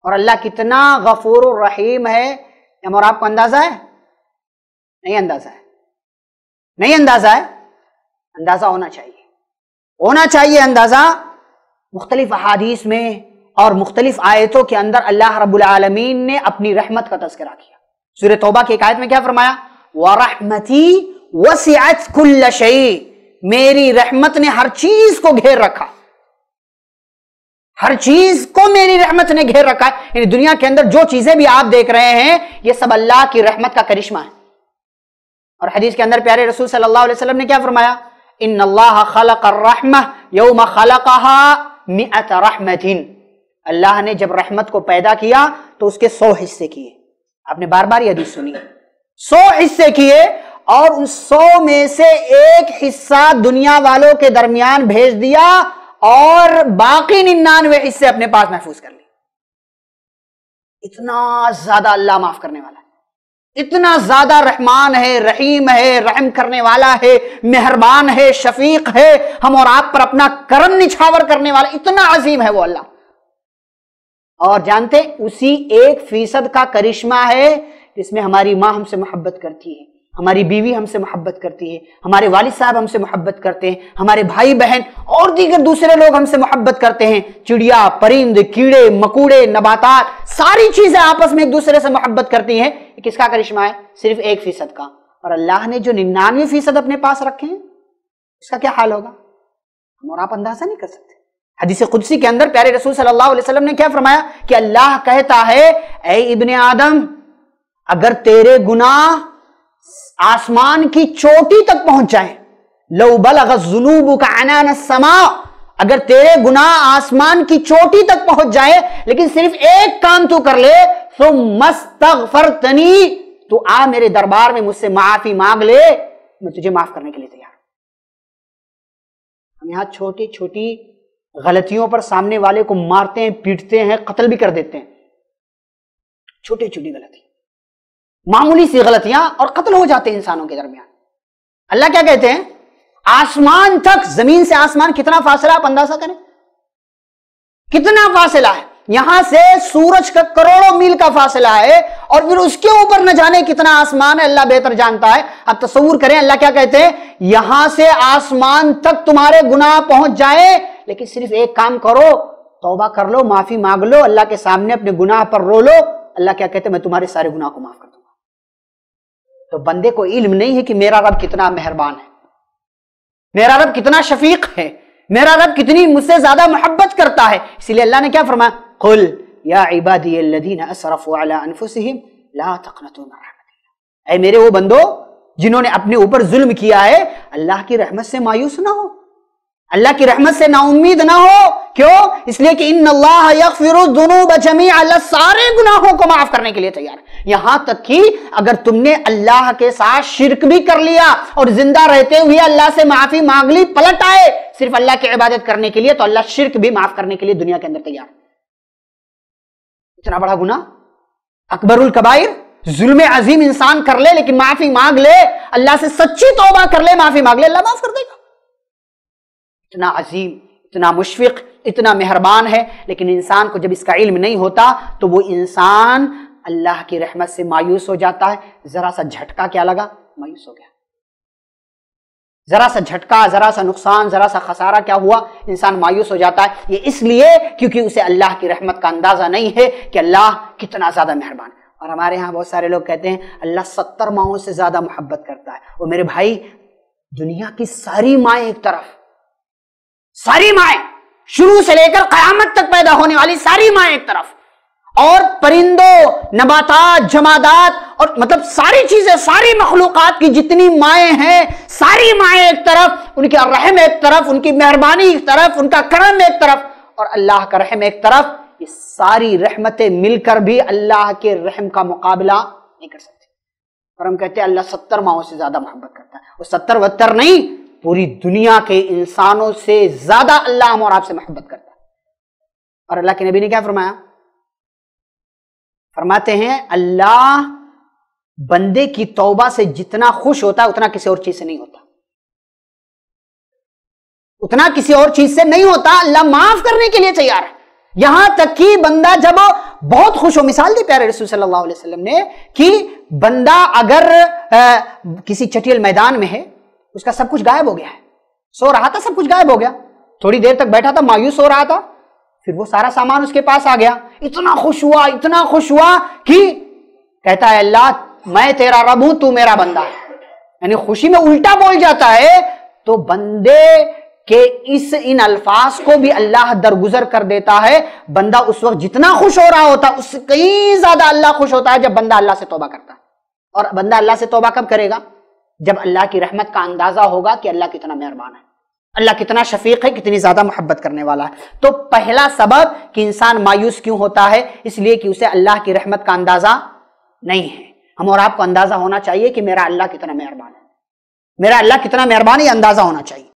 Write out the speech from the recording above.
اور اللہ کتنا غفور الرحیم ہے اور آپ کو اندازہ ہے؟ نہیں اندازہ ہے، نہیں اندازہ ہے، اندازہ ہونا چاہیے اندازہ۔ مختلف احادیث میں اور مختلف آیتوں کے اندر اللہ رب العالمین نے اپنی رحمت کا تذکرہ کیا۔ سورہ توبہ کی ایک آیت میں کیا فرمایا؟ وَرَحْمَتِي وَسِعَتْ كُلَّ شَيْءٍ، میری رحمت نے ہر چیز کو گھیر رکھا، ہر چیز کو میری رحمت نے گھیر رکھا ہے۔ یعنی دنیا کے اندر جو چیزیں بھی آپ دیکھ رہے ہیں یہ سب اللہ کی رحمت کا کرشمہ ہے۔ اور حدیث کے اندر پیارے رسول صلی اللہ علیہ وسلم نے کیا فرمایا؟ ان اللہ خلق الرحمہ یوم خلقها 100 رحمت، اللہ نے جب رحمت کو پیدا کیا تو اس کے 100 حصے کیے۔ آپ نے بار بار یہ حدیث سنی، 100 حصے کیے، اور ان 100 میں سے ایک حصہ دنیا والوں کے درمیان بھیج دیا اور باقی 99 حصے اپنے پاس محفوظ کر لیے۔ اتنا زیادہ اللہ معاف کرنے والا ہے، اتنا زیادہ رحمان ہے، رحیم ہے، رحم کرنے والا ہے، مہربان ہے، شفیق ہے، ہم اور آپ پر اپنا کرم نچھاور کرنے والا، اتنا عظیم ہے وہ اللہ۔ اور جانتے اسی 1% کا کرشمہ ہے جس میں ہماری ماں ہم سے محبت کرتی ہے، ہماری بیوی ہم سے محبت کرتی ہے، ہمارے والد صاحب ہم سے محبت کرتے ہیں، ہمارے بھائی بہن اور دیگر دوسرے لوگ ہم سے محبت کرتے ہیں، چڑیا، پرند، کیڑے مکوڑے، نباتات، ساری چیزیں آپس میں ایک دوسرے سے محبت کرتی ہیں۔ یہ کس کا کرشمہ ہے؟ صرف 1% کا۔ اور اللہ نے جو 99% اپنے پاس رکھے ہیں اس کا کیا حال ہوگا؟ ہم اور آپ اندازہ نہیں کر سکتے۔ حدیث قدسی کے اندر پیارے رسول صلی اللہ علیہ وسلم نے کیا فرمایا کہ اللہ کہتا ہے اے ابن آدم، اگر تیرے گناہ آسمان کی چوٹی تک پہنچ جائیں، لو بلغ ذنوبک عنان السماء، اگر تیرے گناہ آسمان کی چوٹی تک پہنچ جائے لیکن صرف ایک کام تو کر لے، ثم استغفرتنی، تو آ میرے دربار میں مجھ سے معافی مانگ لے، میں تجھے معاف کرنے کے لیے تیار ہوں۔ ہم یہاں چھوٹی چھوٹی غلطیوں پر سامنے والے کو مارتے ہیں، پیٹتے ہیں، قتل بھی کر دیتے ہیں۔ چھوٹی چھوٹی غلطی، معمولی سی غلطیاں اور قتل ہو جاتے ہیں انسانوں کے درمیان۔ اللہ کیا کہتے ہیں؟ آسمان تک، زمین سے آسمان کتنا فاصلہ آپ اندازہ کریں، کتنا فاصلہ ہے؟ یہاں سے سورج کا کروڑوں میل کا فاصلہ ہے، اور پھر اس کے اوپر نہ جانے کتنا آسمان ہے، اللہ بہتر جانتا ہے۔ اب تصور کریں اللہ کیا کہتے ہیں؟ یہاں سے آسمان تک تمہارے گناہ پہنچ جائے لیکن صرف ایک کام کرو، توبہ کر لو، معافی مانگ لو، اللہ کے سامنے اپنے گناہ پر رو لو۔ اللہ کیا کہتے ہیں؟ میں تمہارے سارے گناہ کو معاف کر دوں گا۔ تو بندے کو علم نہیں ہے کہ میرا رب کتنا مہربان ہے، میرا رب کتنا شفیق ہے، میرا رب کتنی مجھ سے زیادہ محبت کرتا ہے۔ اسی لیے اللہ نے کیا فرمایا؟ قل یا عبادی الذین اسرفوا علی انفسہم لا تقنطوا من رحمت اللہ، اے میرے وہ بندو جنہوں نے اپنے اوپر ظلم کیا ہے، اللہ کی رحمت سے مایوس نہ ہو، اللہ کی رحمت سے نا امید نہ ہو۔ کیوں؟ اس لیے کہ ان اللہ یغفر الذنوب جميعا، اللہ سارے گناہوں کو معاف کرنے کے لیے تیار ہے۔ یہاں تک کہ اگر تم نے اللہ کے ساتھ شرک بھی کر لیا اور زندہ رہتے ہوئے اللہ سے معافی مانگ لی، پلٹ آئے صرف اللہ کی عبادت کرنے کے لیے، تو اللہ شرک بھی معاف کرنے کے لیے دنیا کے اندر تیار ہے۔ اتنا بڑا گناہ، اکبر الکبائر، ظلم عظیم انسان کر لے لیکن معافی مانگ لے، اللہ سے سچی توبہ کر لے، معافی مانگ لے، اللہ معاف کر دے گا۔ اتنا عظیم، اتنا مشفق، اتنا مہربان ہے، لیکن انسان کو جب اس کا علم نہیں ہوتا تو وہ انسان اللہ کی رحمت سے مایوس ہو جاتا ہے۔ ذرا سا جھٹکا کیا لگا، مایوس ہو گیا، ذرا سا جھٹکا، ذرا سا نقصان، ذرا سا خسارہ کیا ہوا، انسان مایوس ہو جاتا ہے۔ یہ اس لیے کیونکہ اسے اللہ کی رحمت کا اندازہ نہیں ہے کہ اللہ کتنا زیادہ مہربان ہے۔ اور ہمارے ہاں بہت سارے لوگ کہتے ہیں اللہ 70 ماؤں سے زیادہ محبت کرتا ہے۔ وہ میرے بھائی، دنیا کی ساری مائیں ایک طرف، ساری مائیں شروع سے لے کر قیامت تک پیدا ہونے والی ساری مائیں ایک طرف، اور پرندوں، نباتات، جمادات، اور مطلب ساری چیزیں، ساری مخلوقات کی جتنی مائیں ہیں، ساری مائیں ایک طرف، ان کا رحم ایک طرف، ان کی مہربانی ایک طرف، ان کا کرم ایک طرف، اور اللہ کا رحم ایک طرف۔ یہ ساری رحمتیں مل کر بھی اللہ کے رحم کا مقابلہ نہیں کر سکتی۔ اور ہم کہتے ہیں اللہ 70 ماؤں سے زیادہ محبت کرتا ہے۔ وہ 70 نہیں، پوری دنیا کے انسانوں سے زیادہ اللہ ہم اور آپ سے محبت کرتا ہے۔ اور اللہ کے نبی نے کیا فرمایا؟ فرماتے ہیں اللہ بندے کی توبہ سے جتنا خوش ہوتا ہے اتنا کسی اور چیز سے نہیں ہوتا، اتنا کسی اور چیز سے نہیں ہوتا۔ اللہ معاف کرنے کے لیے تیار ہے، یہاں تک کہ بندہ جب بہت خوش و مثال دی پیارے رسول صلی اللہ علیہ وسلم نے کہ بندہ اگر کسی چٹیل میدان میں ہے، اس کا سب کچھ غائب ہو گیا ہے، سو رہا تھا، سب کچھ غائب ہو گیا، تھوڑی دیر تک بیٹھا تھا، مایوس ہو رہا تھا، پھر وہ سارا سامان اس کے پاس آ گیا، اتنا خوش ہوا کہ کہتا ہے اللہ میں تیرا رب ہوں، تو میرا بندہ ہے. یعنی خوشی میں الٹا بول جاتا ہے. تو بندے کہ ان الفاظ کو بھی اللہ درگزر کر دیتا ہے. بندہ اس وقت جتنا خوش ہو رہا ہوتا اس سے کہیں زیادہ اللہ خوش ہوتا ہے جب بندہ اللہ سے توبہ کرتا ہے. اور بندہ اللہ سے توبہ کب کرے گا؟ جب اللہ کی رحمت کا اندازہ ہوگا کہ اللہ کتنا مہربان ہے، اللہ کتنا شفیق ہے، کتنی زیادہ محبت کرنے والا ہے. تو پہلا سبب کہ انسان مایوس کیوں ہوتا ہے، اس لیے کہ اسے اللہ کی رحمت کا اندازہ نہیں ہے. ہم اور آپ کو اندازہ ہونا چاہیے کہ میرا اللہ کتنا مہربان ہے، میرا اللہ کتنا مہربان ہے، اندازہ ہونا چاہیے.